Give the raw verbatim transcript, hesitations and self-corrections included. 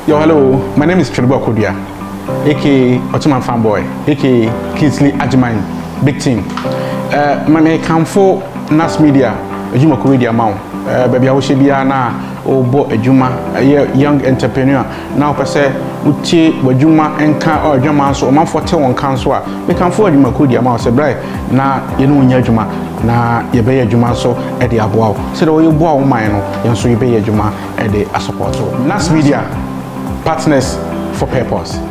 Yo, hello. My name is Tweneboah Kodua, aka Ottoman Fanboy, aka Kingsley Ajiman, big team. Uh, my name come for Nas Media, Juma Koredia Mount. Uh, baby, I wish be na or bought a Juma, a young entrepreneur. Now, per se, Uchi, Wajuma, and Ka or Juma, so man for Tawan Council. We can afford Juma Kodia Mount, say, Bray, na, you know, Yajuma, na, Yabaya Juma, so at the Abuao. So, you bow mine, and so you pay Juma at the support. Nas Media. Partners for purpose.